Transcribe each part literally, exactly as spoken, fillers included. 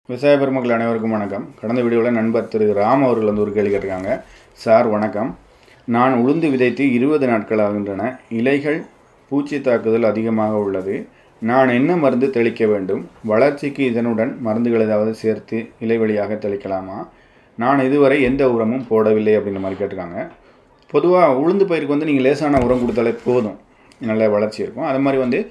விவசாய பெருமக்கள் அனைவருக்கும் வணக்கம். கடந்த வீடியோவில் நண்பர் திரு ராம் அவர்கள் வந்து ஒரு கேள்வி கேட்டிருக்காங்க. சார் வணக்கம், நான் உளுந்து விதைத்து இருபது நாட்கள் ஆகின்றன. இலைகள் பூச்சி தாக்குதல் அதிகமாக உள்ளது. நான் என்ன மருந்து தெளிக்க வேண்டும்? வளர்ச்சிக்கு இதனுடன் மருந்துகள் ஏதாவது சேர்த்து இலை வழியாக தெளிக்கலாமா? நான் இதுவரை எந்த உரமும் போடவில்லை அப்படின்ற மாதிரி கேட்டிருக்காங்க. பொதுவாக உளுந்து பயிருக்கு வந்து நீங்கள் லேசான உரம் கொடுத்தாலே போதும், நல்ல வளர்ச்சி இருக்கும். அது மாதிரி வந்து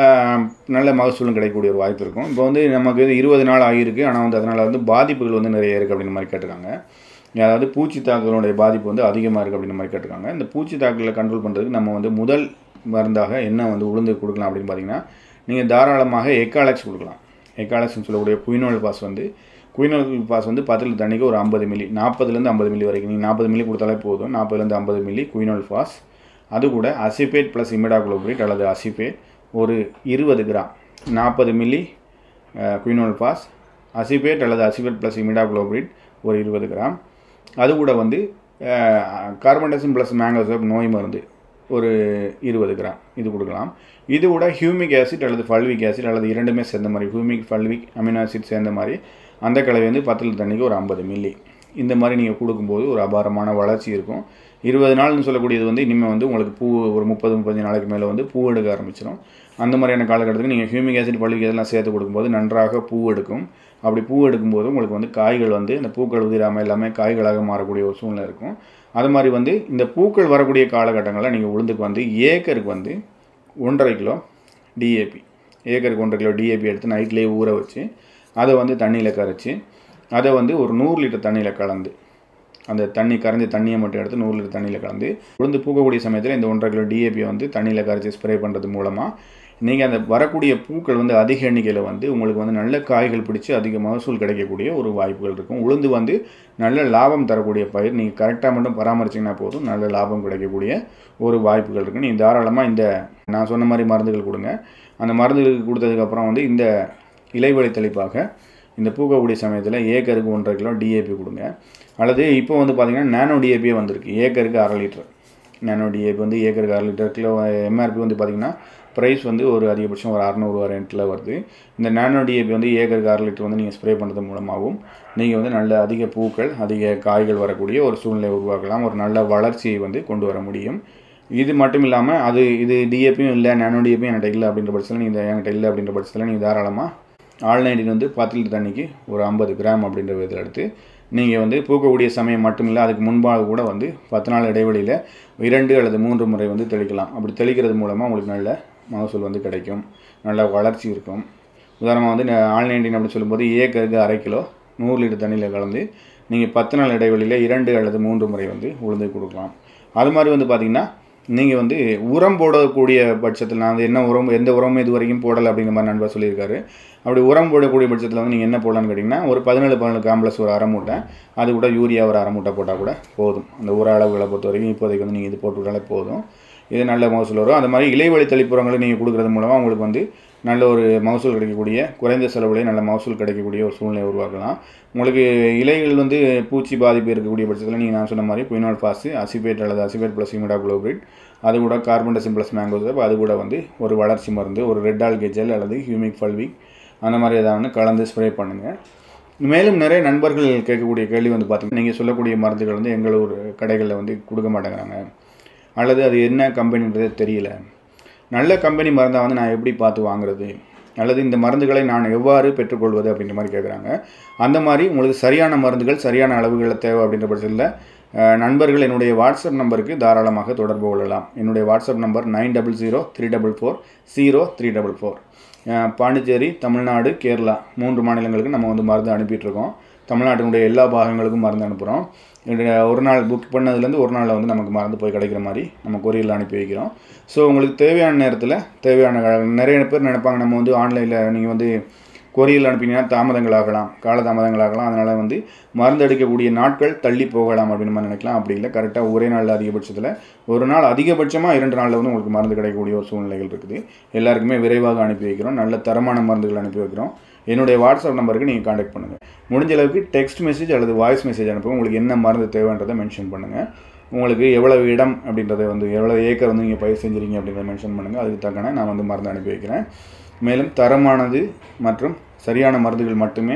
நல்ல மகசூலும் கிடைக்கக்கூடிய ஒரு வாய்ப்பு இருக்கும். இப்போ வந்து நமக்கு இருபது நாள் ஆகியிருக்கு, ஆனால் வந்து அதனால் வந்து பாதிப்புகள் வந்து நிறைய இருக்குது அப்படின்ற மாதிரி கேட்டிருக்காங்க. அதாவது பூச்சி தாக்குதலுடைய பாதிப்பு வந்து அதிகமாக இருக்குது அப்படின்ற மாதிரி கேட்டிருக்காங்க. இந்த பூச்சி தாக்குதலை கண்ட்ரோல் பண்ணுறதுக்கு நம்ம வந்து முதல் மருந்தாக என்ன வந்து உளுந்து கொடுக்கலாம் அப்படின்னு பார்த்தீங்கன்னா, நீங்கள் தாராளமாக எக்காலக்ஸ் கொடுக்கலாம். எக்காலக்ஸ்னு சொல்லக்கூடிய குயினோல் பாஸ் வந்து குயினோல் பாஸ் வந்து பத்து லிட்டர் தண்ணிக்கு ஒரு ஐம்பது மில்லி நாற்பதுலேருந்து ஐம்பது மில்லி வரைக்கும் நீங்கள் நாற்பது மில்லி கொடுத்தாலே போதும். நாற்பதுலேருந்து ஐம்பது மில்லி குயினோல் பாஸ், அது கூட அசிபேட் ப்ளஸ் இமிடாக்ளோபிரிட் அல்லது அசிபேட் ஒரு இருபது கிராம், நாற்பது மில்லி குயினோல் பாஸ், அசிபேட் அல்லது அசிபேட் ப்ளஸ் இமிடாக்ளோபிரிட் ஒரு இருபது கிராம், அது கூட வந்து கார்பன்டசிம் ப்ளஸ் மேங்கோசோப் நோய் மருந்து ஒரு இருபது கிராம் இது கொடுக்கலாம். இது கூட ஹியூமிக் ஆசிட் அல்லது ஃபல்விக் ஆசிட் அல்லது இரண்டுமே சேர்ந்த மாதிரி ஹியூமிக் ஃபல்விக் அமினோ ஆசிட் சேர்ந்த மாதிரி அந்த கலவை வந்து பத்து லிட்டர் தண்ணிக்கு ஒரு ஐம்பது மில்லி இந்த மாதிரி நீங்கள் கொடுக்கும்போது ஒரு அபாரமான வளர்ச்சி இருக்கும். இருபது நாள்னு சொல்லக்கூடியது வந்து இனிமேல் வந்து உங்களுக்கு பூ ஒரு முப்பது முப்பத்தஞ்சு நாளைக்கு மேலே வந்து பூ எடுக்க ஆரம்பிச்சிடும். அந்த மாதிரியான காலகட்டத்துக்கு நீங்கள் ஹியூமிக் ஆசிட் பல்விக் ஆசிட்லாம் சேர்த்து கொடுக்கும்போது நன்றாக பூ எடுக்கும். அப்படி பூ எடுக்கும்போது உங்களுக்கு வந்து காய்கள் வந்து இந்த பூக்கள் உதிராமல் எல்லாமே காய்களாக மாறக்கூடிய ஒரு சூழ்நிலை இருக்கும். அது மாதிரி வந்து இந்த பூக்கள் வரக்கூடிய காலகட்டங்களில் நீங்கள் உளுந்துக்கு வந்து ஏக்கருக்கு வந்து ஒன்றரை கிலோ டிஏபி ஏக்கருக்கு ஒன்றரை கிலோ டிஏபி எடுத்து நைட்லேயே ஊற வச்சு அதை வந்து தண்ணியில் கரைச்சி அதை வந்து ஒரு நூறு லிட்டர் தண்ணியில் கலந்து அந்த தண்ணி கரைஞ்சி தண்ணியை மட்டும் எடுத்து நூறு லிட்டர் தண்ணியில் கலந்து உளுந்து பூக்கக்கூடிய சமயத்தில் இந்த ஒன்றரை கிலோ டிஏபியை வந்து தண்ணியில் கரைச்சி ஸ்ப்ரே பண்ணுறது மூலமாக நீங்கள் அந்த வரக்கூடிய பூக்கள் வந்து அதிக எண்ணிக்கையில் வந்து உங்களுக்கு வந்து நல்ல காய்கள் பிடிச்சி அதிக மகசூல் கிடைக்கக்கூடிய ஒரு வாய்ப்புகள் இருக்கும். உளுந்து வந்து நல்ல லாபம் தரக்கூடிய பயிர். நீங்கள் கரெக்டாக மட்டும் பராமரிச்சிங்கன்னா போதும், நல்ல லாபம் கிடைக்கக்கூடிய ஒரு வாய்ப்புகள் இருக்குது. நீங்கள் தாராளமாக இந்த நான் சொன்ன மாதிரி மருந்துகள் கொடுங்க. அந்த மருந்துகளுக்கு கொடுத்ததுக்கப்புறம் வந்து இந்த இலைவழி தெளிப்பாக இந்த பூக்கக்கூடிய சமயத்தில் ஏக்கருக்கு ஒன்றரை கிலோ டிஏபி கொடுங்க. அல்லது இப்போ வந்து பார்த்திங்கன்னா நானோ டிஏபியே வந்திருக்கு. ஏக்கருக்கு அரை லிட்டர் நானோ டிஏபி வந்து ஏக்கருக்கு அரை லிட்டர் கிலோ எம்ஆர்பி வந்து பார்த்திங்கன்னா ப்ரைஸ் வந்து ஒரு அதிகபட்சம் ஒரு அறநூறுவா ரேட்டில் வருது. இந்த நானோ டிஏபி வந்து ஏக்கருக்கு அரை லிட்டர் வந்து நீங்கள் ஸ்ப்ரே பண்ணுறது மூலமாகவும் நீங்கள் வந்து நல்ல அதிக பூக்கள் அதிக காய்கள் வரக்கூடிய ஒரு சூழ்நிலை உருவாக்கலாம். ஒரு நல்ல வளர்ச்சியை வந்து கொண்டு வர முடியும். இது மட்டும் இல்லாமல் அது இது டிஏபியும் இல்லை, நானோ டிஏபியும் என்கிட்ட இல்லை அப்படின்ற பட்சத்தில் நீங்கள் என்கிட்ட இல்லை அப்படின்ற பட்சத்தில் நீங்கள் தாராளமாக ஆல்நைன்டின் வந்து பத்து லிட்டர் தண்ணிக்கு ஒரு ஐம்பது கிராம் அப்படின்ற விதத்தில் எடுத்து நீங்கள் வந்து பூக்கக்கூடிய சமயம் மட்டும் இல்லை, அதுக்கு முன்பாக கூட வந்து பத்து நாள் இடைவெளியில் இரண்டு அல்லது மூன்று முறை வந்து தெளிக்கலாம். அப்படி தெளிக்கிறது மூலமாக உங்களுக்கு நல்ல மகசூல் வந்து கிடைக்கும், நல்ல வளர்ச்சி இருக்கும். உதாரணமாக வந்து ஆல்நைன்டின் அப்படின்னு சொல்லும்போது ஏக்கருக்கு அரை கிலோ நூறு லிட்டர் தண்ணியில் கலந்து நீங்கள் பத்து நாள் இடைவெளியில் இரண்டு அல்லது மூன்று முறை வந்து உளுந்து கொடுக்கலாம். அது மாதிரி வந்து பார்த்திங்கன்னா நீங்கள் வந்து உரம் போடக்கூடிய பட்சத்தில் நான் வந்து என்ன உரம் எந்த உரமும் இது வரைக்கும் போடலை அப்படிங்கிற மாதிரி நண்பர் சொல்லியிருக்காரு. அப்படி உரம் போடக்கூடிய பட்சத்தில் வந்து நீங்கள் என்ன போடலான்னு கேட்டிங்கன்னா ஒரு பதினேழு பதினேழு காம்ப்ளெக்ஸ் ஒரு அரை மூட்டை, அது கூட யூரியா ஒரு அரை மூட்டை போட்டால் கூட போதும். அந்த ஊர அளவுகளை பொறுத்த வரைக்கும் இப்போதைக்கு வந்து நீங்கள் இது போட்டு விட்டாலே போதும், இது நல்ல மகசூல் வரும். அது மாதிரி இலைவழி தெளிப்புரங்களை நீங்கள் கொடுக்குறது மூலமாக உங்களுக்கு வந்து நல்ல ஒரு மகசூல் கிடைக்கக்கூடிய குறைந்த செலவுலேயே நல்ல மகசூல் கிடைக்கக்கூடிய ஒரு சூழ்நிலை உருவாக்கலாம். உங்களுக்கு இலைகள் வந்து பூச்சி பாதிப்பு இருக்கக்கூடிய பட்சத்தில் நீங்கள் நான் சொன்ன மாதிரி குயினோல் பாஸ், அசிபேட் அல்லது அசிபேட் ப்ளஸ் இமிடாக்ளோபிரிட், அது கூட கார்பன்டசிம் ப்ளஸ் மேங்கோசோப், அது கூட வந்து ஒரு வளர்ச்சி மருந்து ஒரு ரெட் ஆல்கே ஜெல் அல்லது ஹியூமிக் ஃபல்விக் அந்த மாதிரி ஏதாவது கலந்து ஸ்ப்ரே பண்ணுங்கள். மேலும் நிறைய நண்பர்கள் கேட்கக்கூடிய கேள்வி வந்து பார்த்திங்கன்னா, நீங்கள் சொல்லக்கூடிய மருந்துகள் வந்து எங்கள் ஒரு கடைகளில் வந்து கொடுக்க மாட்டேங்கிறாங்க, அல்லது அது என்ன கம்பெனின்றதே தெரியல, நல்ல கம்பெனி மருந்தாக வந்து நான் எப்படி பார்த்து வாங்குறது, அல்லது இந்த மருந்துகளை நான் எவ்வாறு பெற்றுக்கொள்வது அப்படின்ற மாதிரி கேட்குறாங்க. அந்த மாதிரி உங்களுக்கு சரியான மருந்துகள் சரியான அளவுகளில் தேவை அப்படின்ற பட்சத்தில் நண்பர்கள் என்னுடைய வாட்ஸ்அப் நம்பருக்கு தாராளமாக தொடர்பு கொள்ளலாம். என்னுடைய WhatsApp number nine double zero three double four zero three double four Pondicherry, Tamil Nadu, Kerala மூன்று மாநிலங்களுக்கு நம்ம வந்து மருந்து அனுப்பிட்டுருக்கோம். தமிழ்நாட்டினுடைய எல்லா பாகங்களுக்கும் மருந்து அனுப்புகிறோம். ஒரு நாள் புக் பண்ணதுலேருந்து ஒரு நாளில் வந்து நமக்கு மருந்து போய் கிடைக்கிற மாதிரி நம்ம கொரியரில் அனுப்பி வைக்கிறோம். ஸோ உங்களுக்கு தேவையான நேரத்தில் தேவையான நிறைய பேர் நினைப்பாங்க நம்ம வந்து ஆன்லைனில் நீங்கள் வந்து கொரியரில் அனுப்பினீங்கன்னா தாமதங்கள் ஆகலாம், காலதாமதங்கள் ஆகலாம், அதனால் வந்து மருந்து எடுக்கக்கூடிய நாட்கள் தள்ளி போகலாம் அப்படின்னு நம்ம நினைக்கலாம். அப்படி இல்லை, கரெக்டாக ஒரே நாளில் அதிகபட்சத்தில் ஒரு நாள் அதிகபட்சமாக இரண்டு நாளில் வந்து உங்களுக்கு மருந்து கிடைக்கக்கூடிய ஒரு சூழ்நிலைகள் இருக்குது. எல்லாருக்குமே விரைவாக அனுப்பி வைக்கிறோம், நல்ல தரமான மருந்துகள் அனுப்பி வைக்கிறோம். என்னுடைய வாட்ஸ்அப் நம்பருக்கு நீங்கள் காண்டாக்ட் பண்ணுங்கள். முடிஞ்ச அளவுக்கு டெக்ஸ்ட் மெசேஜ் அல்லது வாய்ஸ் மெசேஜ் அனுப்புங்க. உங்களுக்கு என்ன மருந்து தேவைன்றதை மென்ஷன் பண்ணுங்கள். உங்களுக்கு எவ்வளவு இடம் அப்படின்றத வந்து எவ்வளோ ஏக்கர் வந்து நீங்கள் பயிர் செஞ்சுருங்க அப்படின்றத மென்ஷன் பண்ணுங்கள். அதுக்கு தக்கன நான் வந்து மருந்து அனுப்பி வைக்கிறேன். மேலும் தரமானது மற்றும் சரியான மருந்துகள் மட்டுமே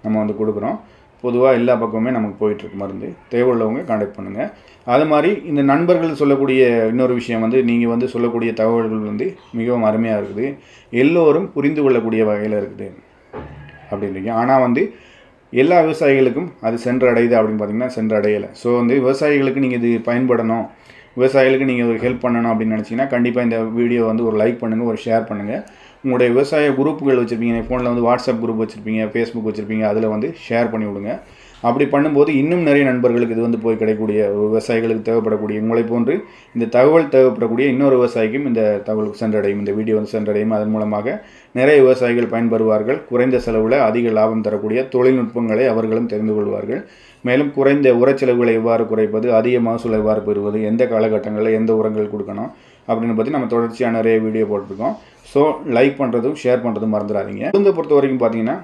நம்ம வந்து கொடுக்குறோம். பொதுவாக எல்லா பக்கமுமே நமக்கு போயிட்டுருக்கு மருந்து. தேவை உள்ளவங்க கான்டாக்ட் பண்ணுங்கள். அது மாதிரி இந்த நண்பர்கள் சொல்லக்கூடிய இன்னொரு விஷயம் வந்து நீங்கள் வந்து சொல்லக்கூடிய தகவல்கள் வந்து மிகவும் அருமையாக இருக்குது, எல்லோரும் புரிந்து கொள்ளக்கூடிய வகையில் இருக்குது அப்படின்றீங்க. ஆனால் வந்து எல்லா விவசாயிகளுக்கும் அது சென்றடையுது அப்படின்னு பார்த்தீங்கன்னா சென்றடையலை. ஸோ வந்து விவசாயிகளுக்கு நீங்கள் இது பயன்படணும், விவசாயிகளுக்கு நீங்கள் ஒரு ஹெல்ப் பண்ணணும் அப்படின்னு நினச்சிங்கன்னா கண்டிப்பாக இந்த வீடியோ வந்து ஒரு லைக் பண்ணுங்கள், ஒரு ஷேர் பண்ணுங்கள். உங்களுடைய விவசாய குரூப்புகள் வச்சுருப்பீங்க, ஃபோனில் வந்து வாட்ஸ்அப் குரூப் வச்சுருப்பீங்க, ஃபேஸ்புக் வச்சுருப்பீங்க, அதில் வந்து ஷேர் பண்ணி விடுங்க. அப்படி பண்ணும்போது இன்னும் நிறைய நண்பர்களுக்கு இது வந்து போய் கிடைக்கக்கூடிய, விவசாயிகளுக்கு தேவைப்படக்கூடிய, உங்களை போன்று இந்த தகவல் தேவைப்படக்கூடிய இன்னொரு விவசாயிக்கும் இந்த தகவல் சென்றடையும், இந்த வீடியோ வந்து சென்றடையும். அதன் மூலமாக நிறைய விவசாயிகள் பயன்பெறுவார்கள். குறைந்த செலவில் அதிக லாபம் தரக்கூடிய தொழில்நுட்பங்களை அவர்களும் தெரிந்து கொள்வார்கள். மேலும் குறைந்த உரச்செலவுகளை எவ்வாறு குறைப்பது, அதிக மகசூலை எவ்வாறு பெறுவது, எந்த காலகட்டங்களில் எந்த உரங்கள் கொடுக்கணும் அப்படின்னு பற்றி நம்ம தொடர்ச்சியாக நிறைய வீடியோ போட்டிருக்கோம். ஸோ லைக் பண்ணுறதும் ஷேர் பண்ணுறதும் மறந்துடாதீங்க. உளுந்தை பொறுத்த வரைக்கும் பார்த்தீங்கன்னா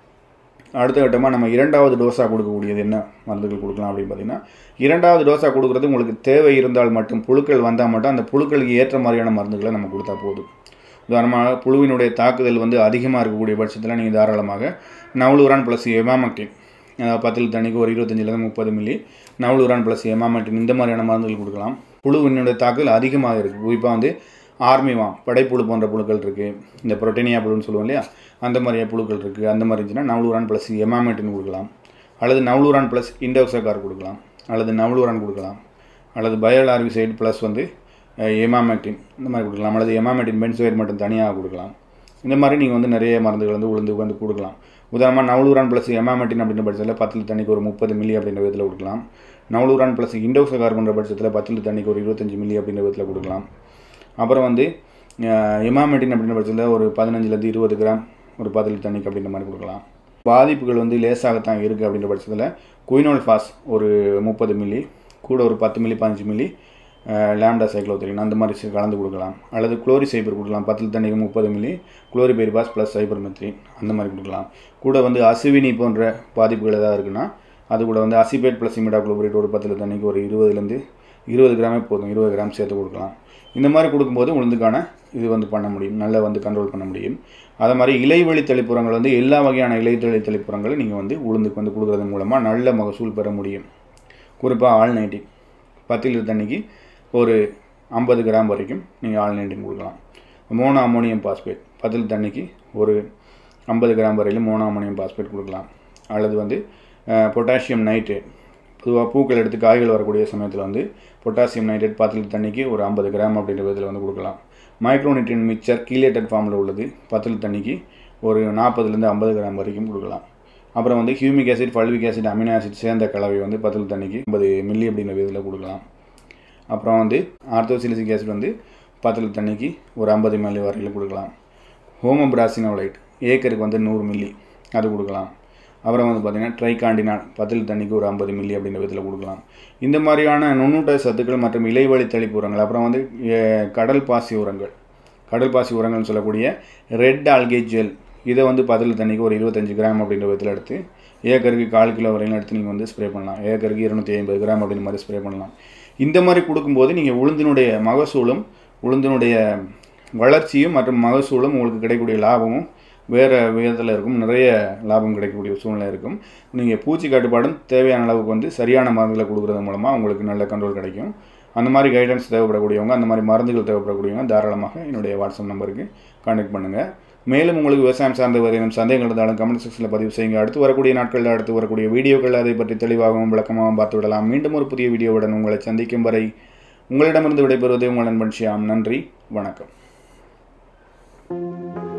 அடுத்த கட்டமாக நம்ம இரண்டாவது டோஸாக கொடுக்கக்கூடியது என்ன மருந்துகள் கொடுக்கலாம் அப்படின்னு பார்த்தீங்கன்னா, இரண்டாவது டோஸாக கொடுக்குறது உங்களுக்கு தேவை இருந்தால் மட்டும், புழுக்கள் வந்தால் மட்டும் அந்த புழுக்களுக்கு ஏற்ற மாதிரியான மருந்துகளை நம்ம கொடுத்தா போதும். உதாரணமாக புழுவினுடைய தாக்குதல் வந்து அதிகமாக இருக்கக்கூடிய பட்சத்தில் நீங்கள் தாராளமாக நவலுரான் ப்ளஸ் எமாமெக்டின், பத்தில் தண்ணிக்கு ஒரு இருபத்தஞ்சிலேருந்து முப்பது மில்லி நவலுரான் ப்ளஸ் எமாமெக்டின் இந்த மாதிரியான மருந்துகள் கொடுக்கலாம். புழுவினுடைய தாக்குதல் அதிகமாக இருக்குது. குறிப்பாக வந்து ஆர்மிவாம், படைப்புழு போன்ற புழுக்கள் இருக்குது, இந்த புரோட்டீனியா புழுன்னு சொல்லுவோம் இல்லையா, அந்த மாதிரியான புழுக்கள் இருக்குது. அந்த மாதிரி இருந்துச்சுன்னா நவலுரான் ப்ளஸ் எமாமெக்டின் கொடுக்கலாம், அல்லது நவலுரான் ப்ளஸ் இண்டோக்சகார் கொடுக்கலாம், அல்லது நவலுரான் கொடுக்கலாம், அல்லது பயோலார்விசைடு ப்ளஸ் வந்து எமாமெக்டின் இந்த மாதிரி கொடுக்கலாம், அல்லது எமாமெக்டின் பென்சோயேட் மட்டும் தனியாக கொடுக்கலாம். இந்த மாதிரி நீங்கள் வந்து நிறைய மருந்துகள் வந்து உளுந்து வந்து கொடுக்கலாம். உதாரணமாக நவலுரான் ப்ளஸ் எமாமெக்டின் அப்படின்ற பட்சத்தில் பத்து தண்ணிக்கு ஒரு முப்பது மில்லி அப்படின்ற விதத்தில் கொடுக்கலாம். நவலுரான் ப்ளஸ் இண்டோக்சகார் பண்ணுற பட்சத்தில் பத்து தண்ணிக்கு ஒரு இருபத்தஞ்சி மில்லி அப்படின்ற விதத்தில் கொடுக்கலாம். அப்புறம் வந்து எமாமெக்டின் அப்படின்ற பட்சத்தில் ஒரு பதினஞ்சுலேருந்து இருபது கிராம் ஒரு பத்து தண்ணிக்கு அப்படின்ற மாதிரி கொடுக்கலாம். பாதிப்புகள் வந்து லேசாகத்தான் இருக்குது அப்படின்ற பட்சத்தில் குயினோல் ஃபாஸ் ஒரு முப்பது மில்லி கூட ஒரு பத்து மில்லி பதினஞ்சு மில்லி லேம்டா சைக்ளோத்ரின் அந்த மாதிரி கலந்து கொடுக்கலாம். அல்லது குளோரி சைபர் கொடுக்கலாம், பத்து தண்ணிக்கு முப்பது milli chlorpyrifos plus cypermethrin அந்த மாதிரி கொடுக்கலாம். கூட வந்து அசுவினி போன்ற பாதிப்புகள் ஏதாவது இருக்குன்னா அது கூட வந்து அசிபேட் ப்ளஸ் இமிடாக்ளோபரேட் ஒரு பத்து தண்ணிக்கு ஒரு இருபதுலேருந்து இருபது கிராமே போதும், இருபது கிராம் சேர்த்து கொடுக்கலாம். இந்த மாதிரி கொடுக்கும்போது உளுந்துக்கான இது வந்து பண்ண முடியும், நல்லா வந்து கண்ட்ரோல் பண்ண முடியும். அதை மாதிரி இலைவழி தெளிப்புரங்கள் வந்து எல்லா வகையான இலைவழி தெளிப்புரங்களை நீங்கள் வந்து உளுந்துக்கு வந்து கொடுக்குறது மூலமாக நல்ல மகசூல் பெற முடியும். குறிப்பாக ஆல் நைன்டீன் பத்து லிட்டர் தண்ணிக்கு ஒரு ஐம்பது கிராம் வரைக்கும் நீங்கள் ஆல் நைன்டீன் கொடுக்கலாம். மோனோ அமோனியம் பாஸ்பேட் பத்து லிட்டர் தண்ணிக்கு ஒரு ஐம்பது கிராம் வரையிலும் மோனோ அமோனியம் பாஸ்பேட் கொடுக்கலாம். அல்லது வந்து பொட்டாசியம் நைட்ரேட், பொதுவாக பூக்கள் எடுத்து காய்கள் வரக்கூடிய சமயத்தில் வந்து பொட்டாசியம் நைட்ரேட் பத்து லிட்டர் தண்ணிக்கு ஒரு ஐம்பது கிராம் அப்படின்ற விதத்தில் வந்து கொடுக்கலாம். மைக்ரோநியூட்ரியன் மிக்சர் கீலேட்டட் ஃபார்மில் உள்ளது பத்து லிட்டர் தண்ணிக்கு ஒரு நாற்பதுலேருந்து ஐம்பது கிராம் வரைக்கும் கொடுக்கலாம். அப்புறம் வந்து humic acid, fulvic acid, amino acid சேர்ந்த கலவை வந்து பத்து லிட்டர் தண்ணிக்கு ஐம்பது மில்லி அப்படின்ற விதத்தில் கொடுக்கலாம். அப்புறம் வந்து ஆர்த்தோசிலிசிக் ஆசிட் வந்து பத்து லிட்டர் தண்ணிக்கு ஒரு ஐம்பது மில்லி வரையில் கொடுக்கலாம். ஹோமோபிராசினோலைட் ஏக்கருக்கு வந்து நூறு மில்லி அது கொடுக்கலாம். அப்புறம் வந்து பார்த்திங்கன்னா ட்ரைகாண்டினால் பத்து லிட்டர் தண்ணிக்கு ஒரு ஐம்பது மில்லி அப்படின்ற விதத்தில் கொடுக்கலாம். இந்த மாதிரியான நுண்ணூட்ட சத்துக்கள் மற்றும் இலைவழி தெளிப்பு உரங்கள், அப்புறம் வந்து கடல் பாசி உரங்கள், கடல் பாசி உரங்கள்னு சொல்லக்கூடிய ரெட் ஆல்கே ஜெல் இதை வந்து பத்து லிட்டர் தண்ணிக்கு ஒரு இருபத்தஞ்சி கிராம் அப்படின்ற விதத்தில் எடுத்து ஏக்கருக்கு கால் கிலோ வரையிலும் எடுத்து நீங்கள் வந்து ஸ்ப்ரே பண்ணலாம். ஏக்கருக்கு இருநூற்றி ஐம்பது கிராம் அப்படின்ற மாதிரி ஸ்ப்ரே பண்ணலாம். இந்த மாதிரி கொடுக்கும்போது நீங்கள் உளுந்தினுடைய மகசூலும் உளுந்தினுடைய வளர்ச்சியும் மற்றும் மகசூலும் உங்களுக்கு கிடைக்கக்கூடிய லாபமும் வேறு விதத்தில் இருக்கும், நிறைய லாபம் கிடைக்கக்கூடிய சூழ்நிலை இருக்கும். நீங்கள் பூச்சி கட்டுப்பாடும் தேவையான அளவுக்கு வந்து சரியான மருந்துகளை கொடுக்குறது மூலமாக உங்களுக்கு நல்ல கண்ட்ரோல் கிடைக்கும். அந்த மாதிரி கைடன்ஸ் தேவைப்படக்கூடியவங்க, அந்த மாதிரி மருந்துகள் தேவைப்படக்கூடியவங்க தாராளமாக என்னுடைய வாட்ஸ்அப் நம்பருக்கு கான்டாக்ட் பண்ணுங்கள். மேலும் உங்களுக்கு விவசாயம் சார்ந்த வரையும் சந்தேகங்கள் இருந்தாலும் கமெண்ட் செக்ஷனில் பதிவு செய்யுங்க. அடுத்து வரக்கூடிய நாட்களில் அடுத்து வரக்கூடிய வீடியோக்கள் அதை பற்றி தெளிவாகவும் விளக்கமாகவும் பார்த்து விடலாம். மீண்டும் ஒரு புதிய வீடியோவுடன் உங்களை சந்திக்கும் வரை உங்களிடமிருந்து விடைபெறுவது உங்கள் நண்பன் ஷியாம். நன்றி, வணக்கம்.